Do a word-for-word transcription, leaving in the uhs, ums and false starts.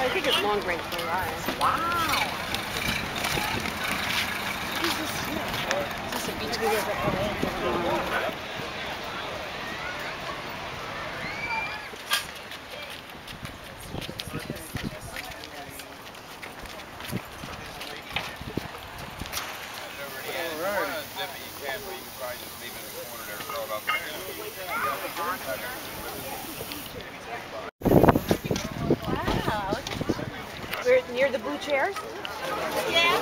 I think it's long break for us. Wow. What is this here? Is this a beach club? Wow. We're near the blue chairs? Yeah.